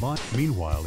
combined. Meanwhile,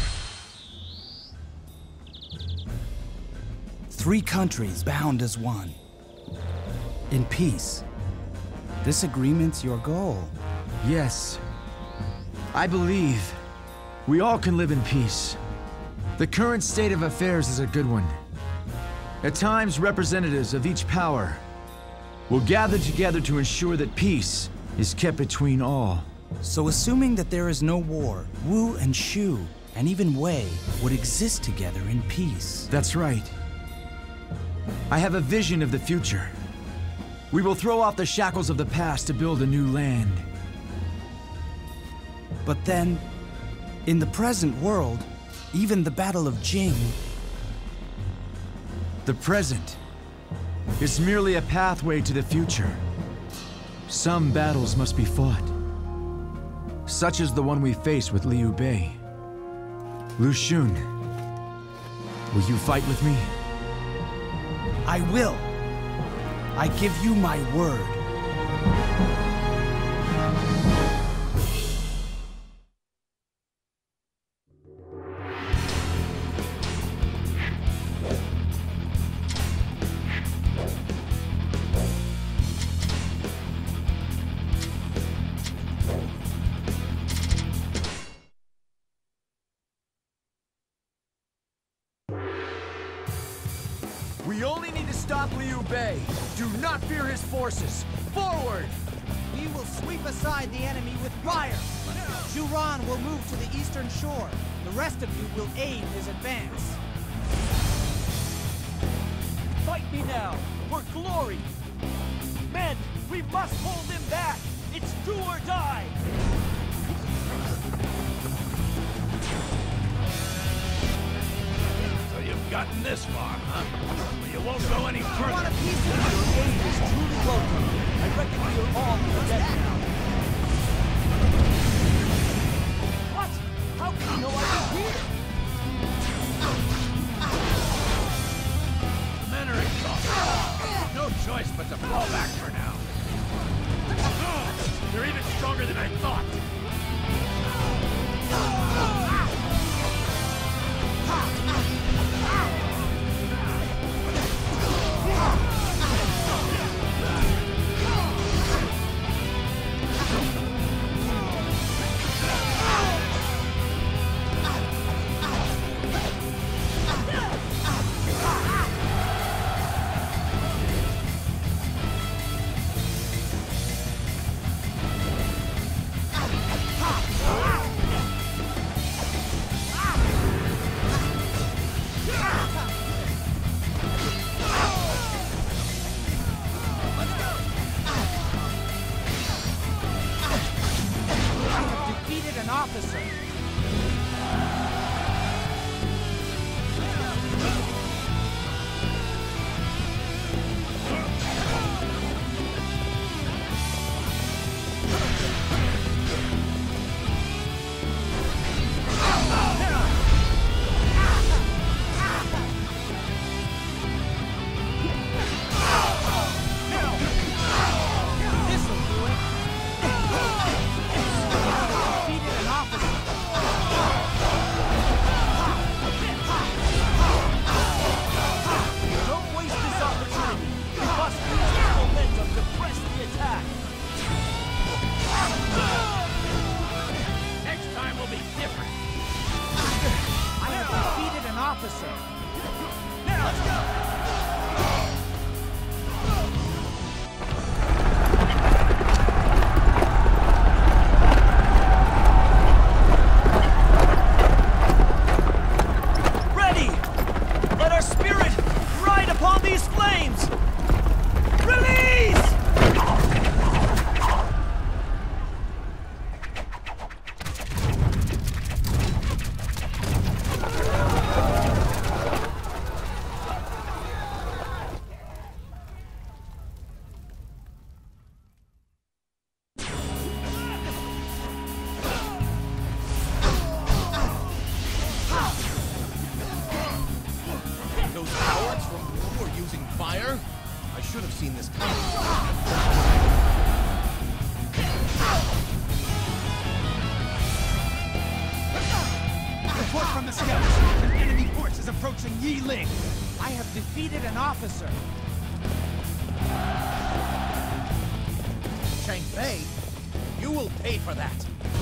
three countries bound as one. In peace. This agreement's your goal. Yes. I believe we all can live in peace. The current state of affairs is a good one. At times, representatives of each power will gather together to ensure that peace is kept between all. So assuming that there is no war, Wu and Shu, and even Wei, would exist together in peace. That's right. I have a vision of the future. We will throw off the shackles of the past to build a new land. But then, in the present world, even the Battle of Jing... The present is merely a pathway to the future. Some battles must be fought, such as the one we face with Liu Bei. Lu Xun, will you fight with me? I will. I give you my word. We only need to stop Liu Bei. Do not fear his forces. Forward! We will sweep aside the enemy with fire. Zhu Ran will move to the eastern shore. The rest of you will aid his advance. Fight me now, for glory! Men, we must hold him back! It's do or die! So you've gotten this far, huh? Well, you won't go any further. Want a piece of Your aid is truly welcome. I reckon we are all dead now. What? How can you know I was here? The men are exhausted. No choice but to fall back for now. They're even stronger than I thought. Defeated an officer. Officer. Now, let's go! Ready! Let our spirit ride upon these flames! Release! approaching Yiling. I have defeated an officer. Chang Fei, you will pay for that.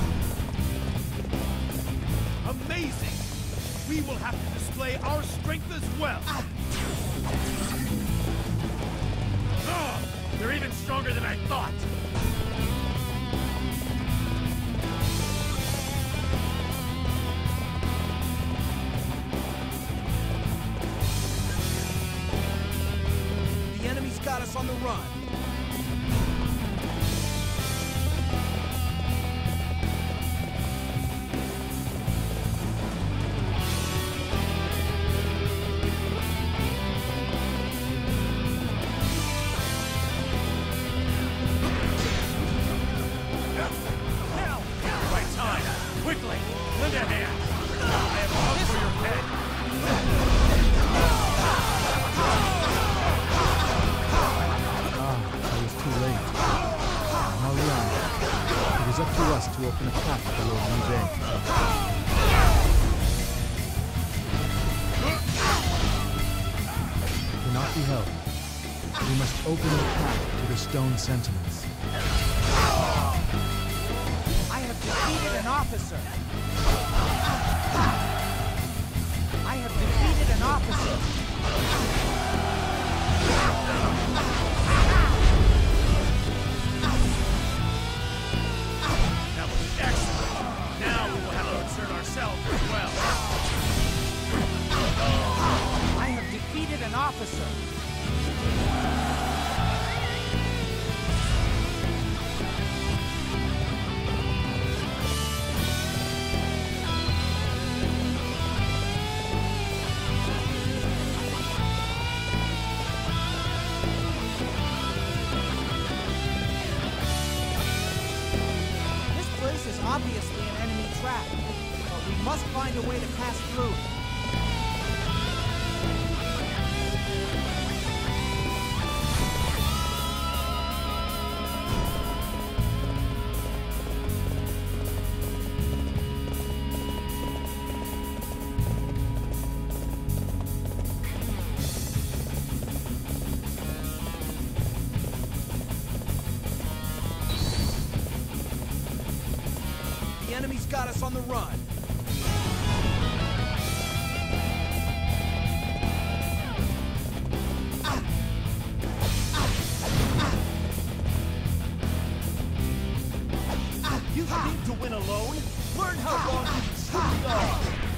Amazing! We will have to display our strength as well. Oh, they're even stronger than I thought. The enemy's got us on the run. It is up to us to open a path for Lord Liu Bei. It cannot be held. We must open the path to the stone sentinels. I have defeated an officer. I have defeated an officer. That was excellent. Now we will have to insert ourselves as well. I have defeated an officer. This is obviously an enemy trap, but we must find a way to pass through. The enemy's got us on the run. You think to win alone? Learn how long you truly are.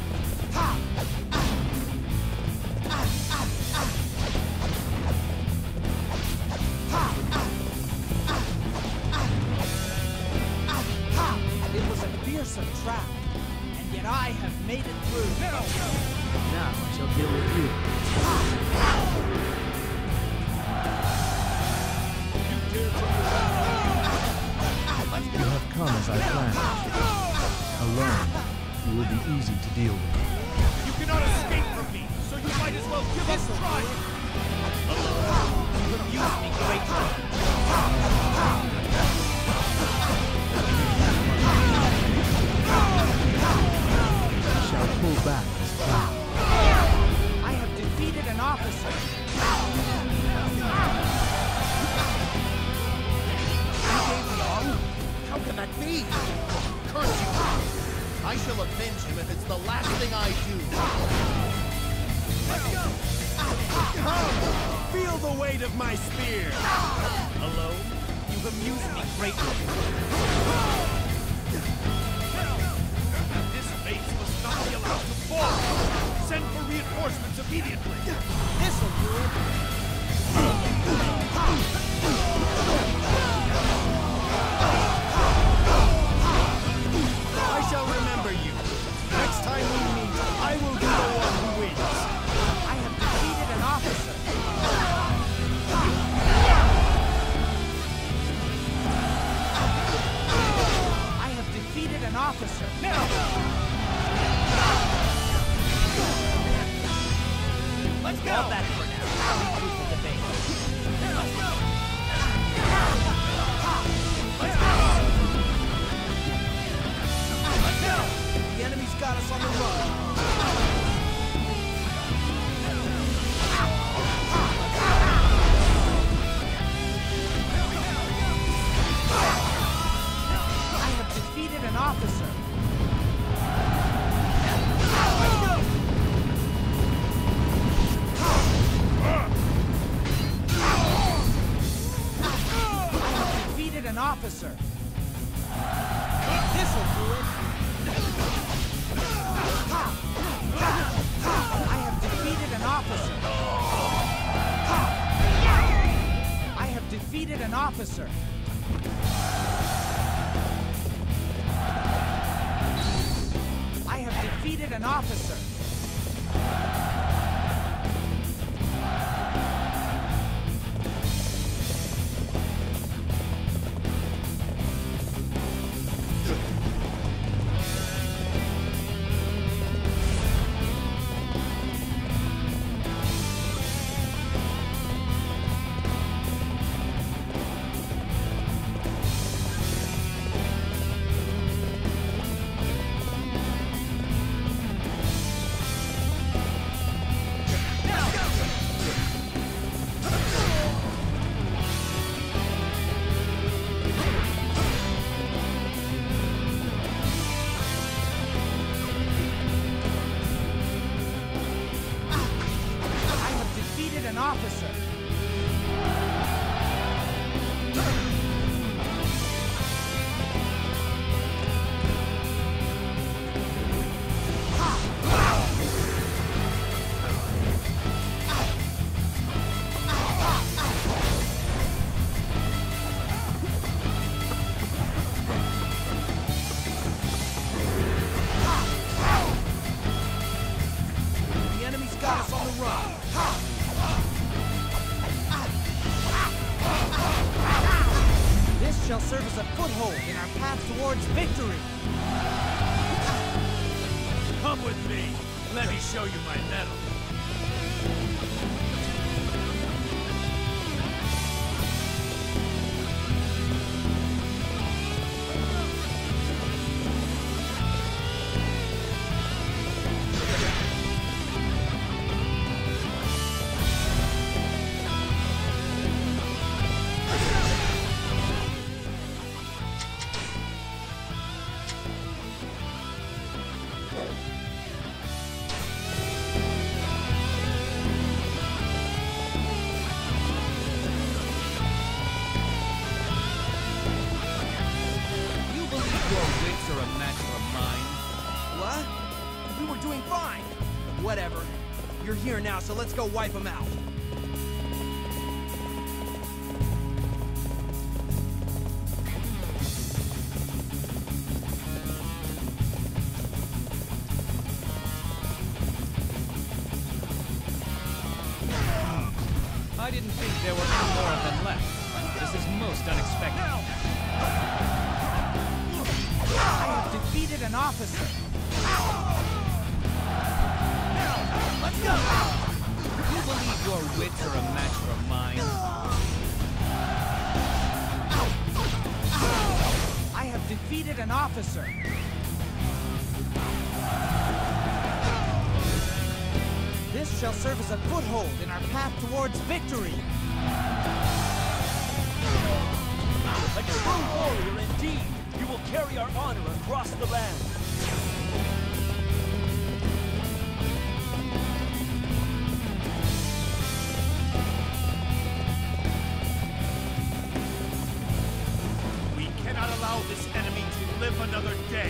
It was a fearsome trap, and yet I have made it through. Now I shall deal with you. You have come as I planned. Alone, you will be easy to deal with. You cannot escape from me, so you might as well give us a try. You amuse me greatly. I shall pull back as planned. I have defeated an officer. How can that be? Curse you! I shall avenge him if it's the last thing I do. Let's go! Come! Feel the weight of my spear! Alone, you amuse me greatly. This base must not be allowed to fall! Send for reinforcements immediately! This'll do it. I shall remember you. Next time we meet, I will be the one who wins. I have defeated an officer. I have defeated an officer. Let's go! All that for now. Leave the debate. Let's go! The enemy's got us on the run. officer. This'll do it. I have defeated an officer. I have defeated an officer. I have defeated an officer. An officer. The enemy's got us on the run. This shall serve as a foothold in our path towards victory. Come with me. Let me show you my mettle. What? We were doing fine. Whatever. You're here now, so let's go wipe them out. I didn't think there were any more of them left. This is most unexpected. I have defeated an officer. Let's go! You believe your wits are a match for mine? I have defeated an officer. This shall serve as a foothold in our path towards victory. A true warrior indeed! You will carry our honor across the land. We cannot allow this enemy to live another day.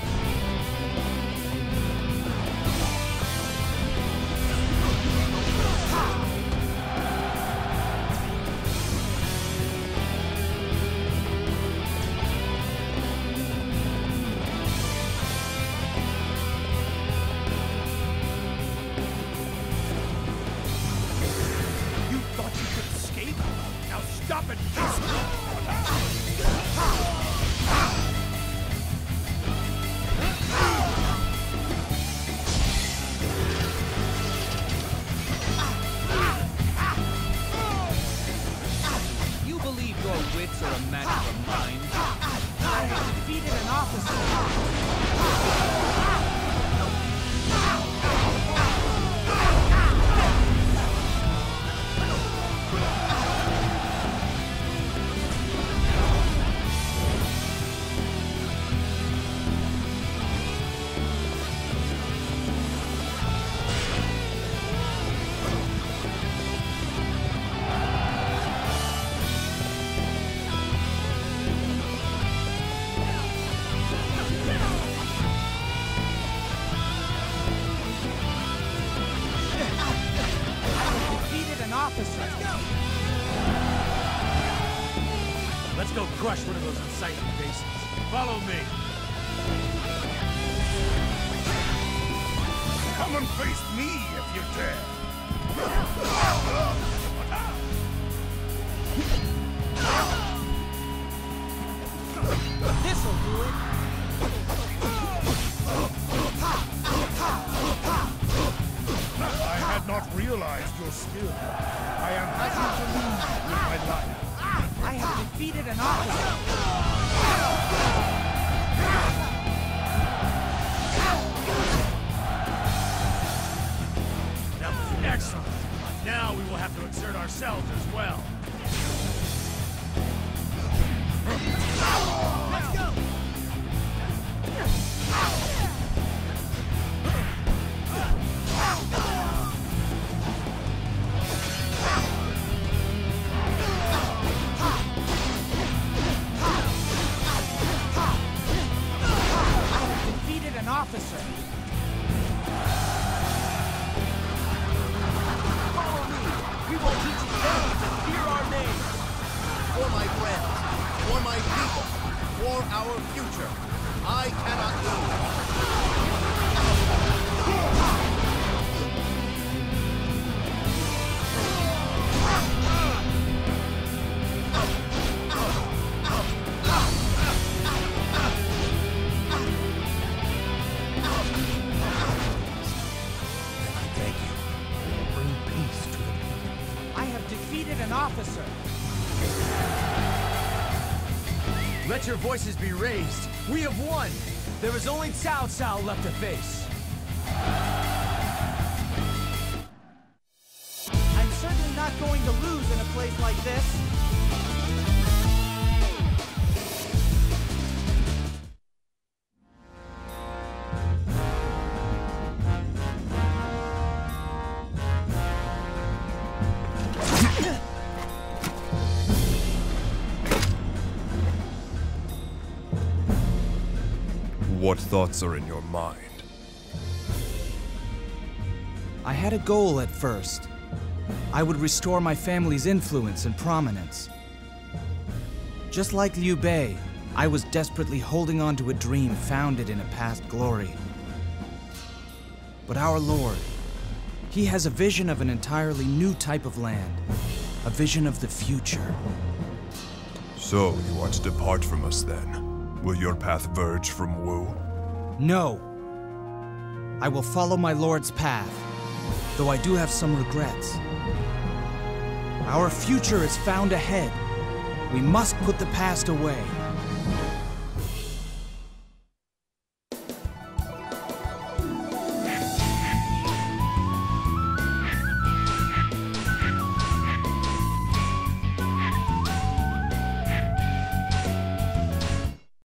Stop it! crush one of those unsightly faces. Follow me. Come and face me if you dare. This'll do it. I had not realized your skill. I am happy to leave you with my life. I have defeated an officer. That was excellent. Now we will have to exert ourselves as well. Let's go! An officer. Follow me. We will teach them to fear our name. For my friends, for my people, for our future, I cannot lose. An officer. Let your voices be raised. We have won. There is only Cao Cao left to face. I'm certainly not going to lose in a place like this. What thoughts are in your mind? I had a goal at first. I would restore my family's influence and prominence. Just like Liu Bei, I was desperately holding on to a dream founded in a past glory. But our Lord, He has a vision of an entirely new type of land, a vision of the future. So, you want to depart from us then? Will your path verge from Wu? No. I will follow my Lord's path, though I do have some regrets. Our future is found ahead. We must put the past away.